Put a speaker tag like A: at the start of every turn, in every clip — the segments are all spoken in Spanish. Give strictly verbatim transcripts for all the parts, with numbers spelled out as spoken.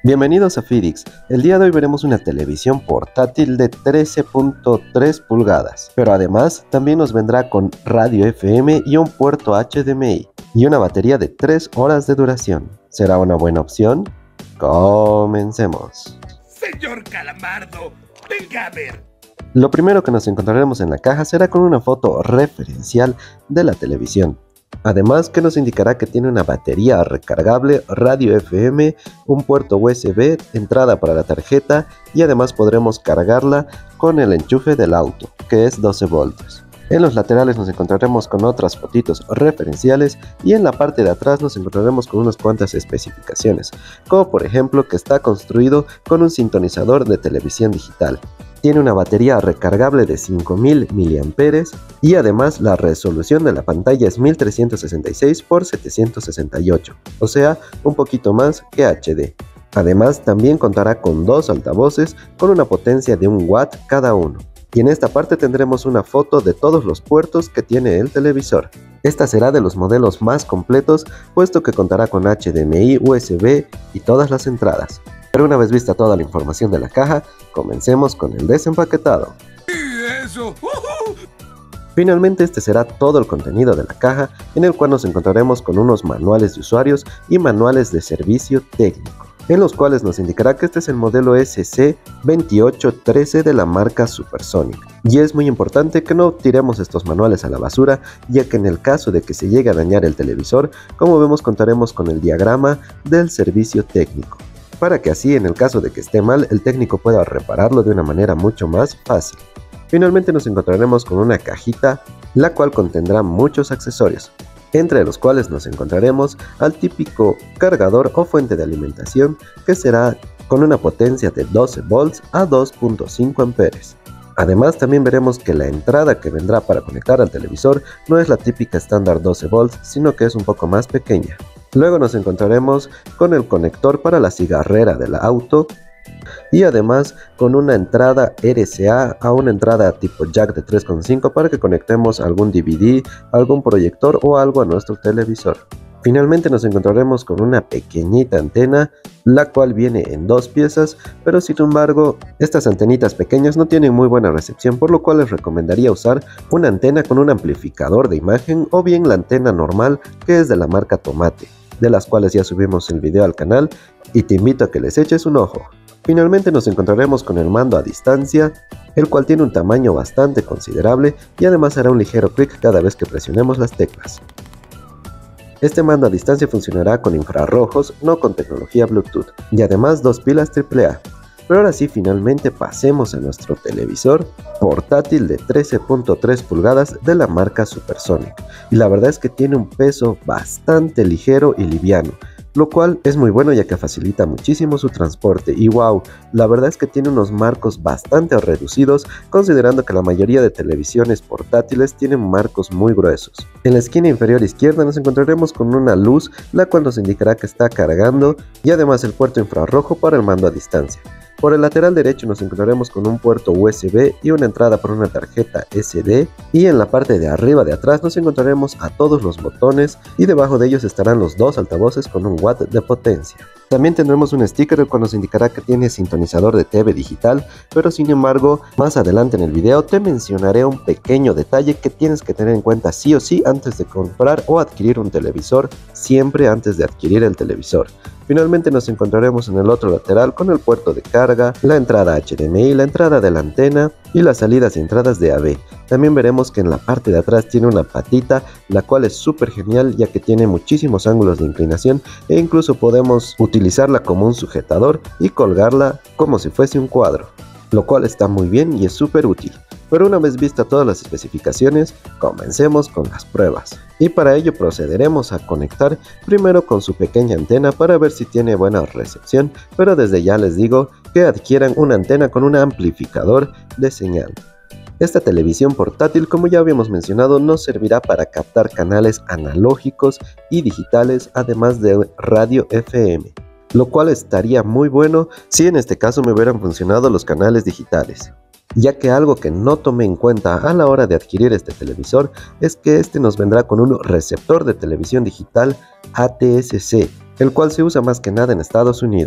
A: Bienvenidos a Fidix. El día de hoy veremos una televisión portátil de trece punto tres pulgadas, pero además también nos vendrá con radio F M y un puerto H D M I y una batería de tres horas de duración. ¿Será una buena opción? Comencemos.
B: Señor Calamardo, venga a ver.
A: Lo primero que nos encontraremos en la caja será con una foto referencial de la televisión. Además que nos indicará que tiene una batería recargable, radio F M, un puerto U S B, entrada para la tarjeta y además podremos cargarla con el enchufe del auto, que es doce voltios. En los laterales nos encontraremos con otras fotitos referenciales y en la parte de atrás nos encontraremos con unas cuantas especificaciones, como por ejemplo que está construido con un sintonizador de televisión digital. Tiene una batería recargable de cinco mil miliamperios hora y además la resolución de la pantalla es mil trescientos sesenta y seis por setecientos sesenta y ocho, o sea, un poquito más que H D. Además también contará con dos altavoces con una potencia de un watt cada uno. Y en esta parte tendremos una foto de todos los puertos que tiene el televisor. Esta será de los modelos más completos, puesto que contará con H D M I, U S B y todas las entradas. Pero una vez vista toda la información de la caja, comencemos con el desempaquetado.
B: ¿Y eso? Uh-huh.
A: Finalmente este será todo el contenido de la caja, en el cual nos encontraremos con unos manuales de usuarios y manuales de servicio técnico, en los cuales nos indicará que este es el modelo S C veintiocho trece de la marca Supersonic. Y es muy importante que no tiremos estos manuales a la basura, ya que en el caso de que se llegue a dañar el televisor, como vemos contaremos con el diagrama del servicio técnico, para que así en el caso de que esté mal el técnico pueda repararlo de una manera mucho más fácil. Finalmente nos encontraremos con una cajita, la cual contendrá muchos accesorios, entre los cuales nos encontraremos al típico cargador o fuente de alimentación, que será con una potencia de doce volts a dos punto cinco amperios. Además también veremos que la entrada que vendrá para conectar al televisor no es la típica estándar doce volts, sino que es un poco más pequeña. Luego nos encontraremos con el conector para la cigarrera del auto y además con una entrada R C A a una entrada tipo jack de tres punto cinco para que conectemos algún D V D, algún proyector o algo a nuestro televisor. Finalmente nos encontraremos con una pequeñita antena, la cual viene en dos piezas, pero sin embargo estas antenitas pequeñas no tienen muy buena recepción, por lo cual les recomendaría usar una antena con un amplificador de imagen o bien la antena normal, que es de la marca Tomate, de las cuales ya subimos el video al canal y te invito a que les eches un ojo. Finalmente nos encontraremos con el mando a distancia, el cual tiene un tamaño bastante considerable y además hará un ligero clic cada vez que presionemos las teclas. Este mando a distancia funcionará con infrarrojos, no con tecnología Bluetooth, y además dos pilas triple A. Pero ahora sí, finalmente pasemos a nuestro televisor portátil de trece punto tres pulgadas de la marca Supersonic. Y la verdad es que tiene un peso bastante ligero y liviano, lo cual es muy bueno ya que facilita muchísimo su transporte. Y wow, la verdad es que tiene unos marcos bastante reducidos, considerando que la mayoría de televisiones portátiles tienen marcos muy gruesos. En la esquina inferior izquierda nos encontraremos con una luz, la cual nos indicará que está cargando, y además el puerto infrarrojo para el mando a distancia. Por el lateral derecho nos encontraremos con un puerto U S B y una entrada para una tarjeta S D, y en la parte de arriba de atrás nos encontraremos a todos los botones y debajo de ellos estarán los dos altavoces con un watt de potencia. También tendremos un sticker el cual nos indicará que tiene sintonizador de T V digital, pero sin embargo más adelante en el video te mencionaré un pequeño detalle que tienes que tener en cuenta sí o sí antes de comprar o adquirir un televisor, siempre antes de adquirir el televisor. Finalmente nos encontraremos en el otro lateral con el puerto de carga, la entrada H D M I, la entrada de la antena y las salidas y entradas de A V. También veremos que en la parte de atrás tiene una patita, la cual es súper genial ya que tiene muchísimos ángulos de inclinación e incluso podemos utilizarla como un sujetador y colgarla como si fuese un cuadro, lo cual está muy bien y es súper útil. Pero una vez vistas todas las especificaciones, comencemos con las pruebas. Y para ello procederemos a conectar primero con su pequeña antena para ver si tiene buena recepción, pero desde ya les digo que adquieran una antena con un amplificador de señal. Esta televisión portátil, como ya habíamos mencionado, nos servirá para captar canales analógicos y digitales, además de radio F M, lo cual estaría muy bueno si en este caso me hubieran funcionado los canales digitales. Ya que algo que no tomé en cuenta a la hora de adquirir este televisor es que este nos vendrá con un receptor de televisión digital A T S C, el cual se usa más que nada en Estados Unidos.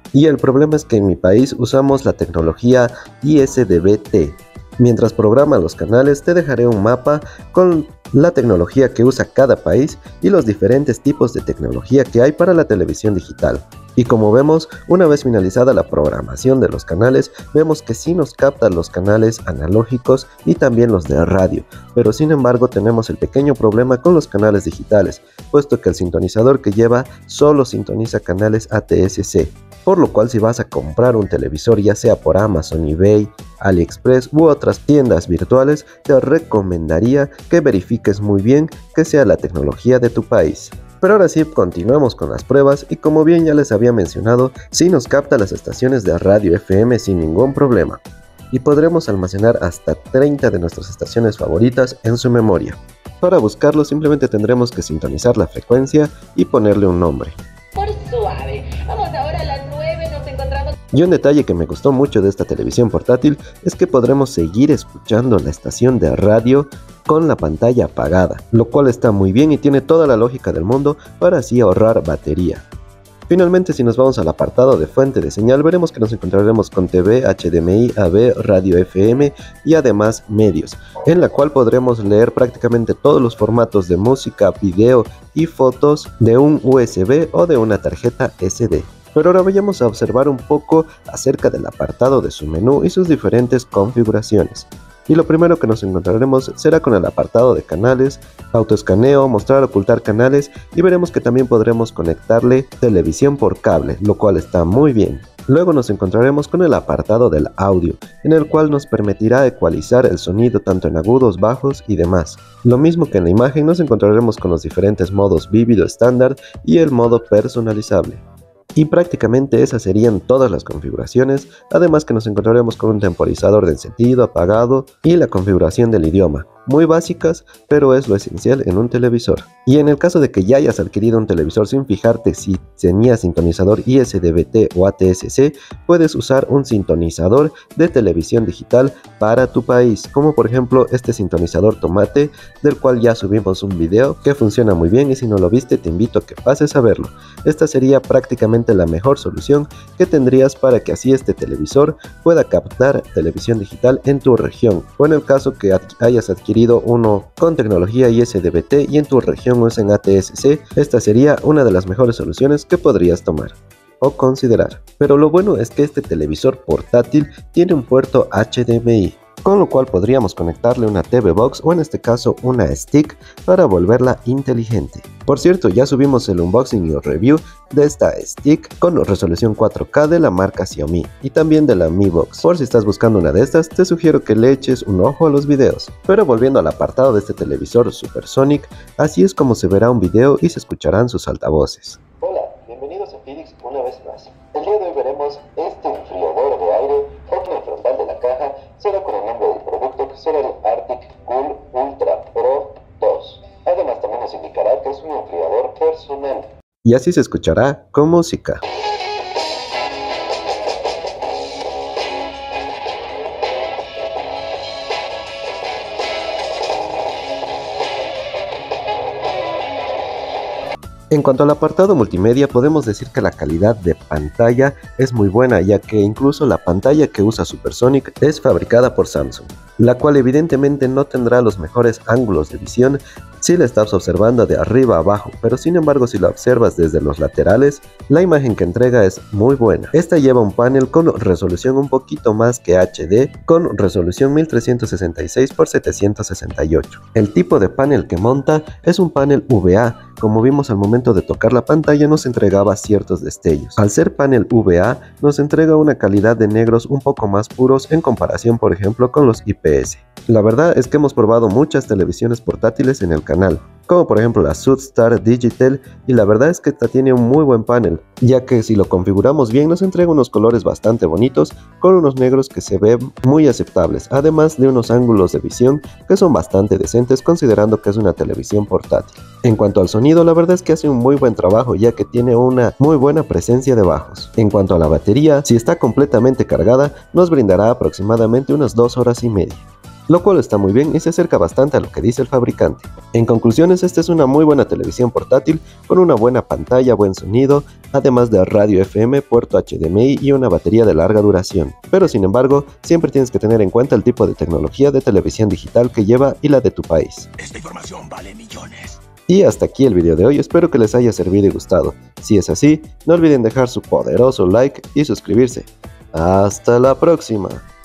A: Y el problema es que en mi país usamos la tecnología I S D B T. Mientras programa los canales te dejaré un mapa con la tecnología que usa cada país y los diferentes tipos de tecnología que hay para la televisión digital. Y como vemos, una vez finalizada la programación de los canales, vemos que sí nos captan los canales analógicos y también los de radio, pero sin embargo tenemos el pequeño problema con los canales digitales, puesto que el sintonizador que lleva solo sintoniza canales A T S C. Por lo cual si vas a comprar un televisor ya sea por Amazon, eBay, AliExpress u otras tiendas virtuales, te recomendaría que verifiques muy bien que sea la tecnología de tu país. Pero ahora sí, continuemos con las pruebas y como bien ya les había mencionado, sí nos capta las estaciones de radio F M sin ningún problema. Y podremos almacenar hasta treinta de nuestras estaciones favoritas en su memoria. Para buscarlo simplemente tendremos que sintonizar la frecuencia y ponerle un nombre.
C: Por suave, vamos ahora a las nueve, nos encontramos...
A: Y un detalle que me gustó mucho de esta televisión portátil es que podremos seguir escuchando la estación de radio con la pantalla apagada, lo cual está muy bien y tiene toda la lógica del mundo para así ahorrar batería. Finalmente, si nos vamos al apartado de fuente de señal, veremos que nos encontraremos con T V, H D M I, A B, radio F M y además medios, en la cual podremos leer prácticamente todos los formatos de música, video y fotos de un U S B o de una tarjeta S D. Pero ahora vayamos a observar un poco acerca del apartado de su menú y sus diferentes configuraciones. Y lo primero que nos encontraremos será con el apartado de canales, autoescaneo, mostrar, ocultar canales y veremos que también podremos conectarle televisión por cable, lo cual está muy bien. Luego nos encontraremos con el apartado del audio, en el cual nos permitirá ecualizar el sonido tanto en agudos, bajos y demás. Lo mismo que en la imagen nos encontraremos con los diferentes modos vívido estándar y el modo personalizable. Y prácticamente esas serían todas las configuraciones, además que nos encontraremos con un temporizador de encendido, apagado y la configuración del idioma. Muy básicas, pero es lo esencial en un televisor. Y en el caso de que ya hayas adquirido un televisor sin fijarte si tenía sintonizador I S D B T o A T S C, puedes usar un sintonizador de televisión digital para tu país, como por ejemplo este sintonizador Tomate, del cual ya subimos un video que funciona muy bien y si no lo viste te invito a que pases a verlo. Esta sería prácticamente la mejor solución que tendrías para que así este televisor pueda captar televisión digital en tu región, o en el caso que ad- hayas adquirido uno con tecnología I S D B T y en tu región usen A T S C, esta sería una de las mejores soluciones que podrías tomar o considerar. Pero lo bueno es que este televisor portátil tiene un puerto H D M I, con lo cual podríamos conectarle una T V Box o en este caso una stick para volverla inteligente. Por cierto, ya subimos el unboxing y el review de esta stick con resolución cuatro K de la marca Xiaomi y también de la Mi Box. Por si estás buscando una de estas, te sugiero que le eches un ojo a los videos. Pero volviendo al apartado de este televisor Supersonic, así es como se verá un video y se escucharán sus altavoces.
D: Hola, bienvenidos a Philips una vez más. El día de hoy veremos este enfriador de aire, foco frontal de la caja, será con el nombre del producto que será el Arctic Cool Ultra Pro dos. Además también nos indicará que es un enfriador personal.
A: Y así se escuchará con música. En cuanto al apartado multimedia, podemos decir que la calidad de pantalla es muy buena, ya que incluso la pantalla que usa Supersonic es fabricada por Samsung, la cual evidentemente no tendrá los mejores ángulos de visión si la estás observando de arriba a abajo, pero sin embargo si la observas desde los laterales, la imagen que entrega es muy buena. Esta lleva un panel con resolución un poquito más que H D, con resolución mil trescientos sesenta y seis por setecientos sesenta y ocho. El tipo de panel que monta es un panel V A, como vimos al momento de tocar la pantalla nos entregaba ciertos destellos. Al ser panel V A, nos entrega una calidad de negros un poco más puros en comparación por ejemplo con los I P S. La verdad es que hemos probado muchas televisiones portátiles en el canal, como por ejemplo la Sudstar Digital, y la verdad es que esta tiene un muy buen panel, ya que si lo configuramos bien nos entrega unos colores bastante bonitos con unos negros que se ven muy aceptables, además de unos ángulos de visión que son bastante decentes considerando que es una televisión portátil. En cuanto al sonido, la verdad es que hace un muy buen trabajo ya que tiene una muy buena presencia de bajos. En cuanto a la batería, si está completamente cargada nos brindará aproximadamente unas dos horas y media. lo cual está muy bien y se acerca bastante a lo que dice el fabricante. En conclusiones, esta es una muy buena televisión portátil con una buena pantalla, buen sonido, además de radio F M, puerto H D M I y una batería de larga duración. Pero sin embargo, siempre tienes que tener en cuenta el tipo de tecnología de televisión digital que lleva y la de tu país.
B: Esta información vale millones.
A: Y hasta aquí el video de hoy, espero que les haya servido y gustado. Si es así, no olviden dejar su poderoso like y suscribirse. ¡Hasta la próxima!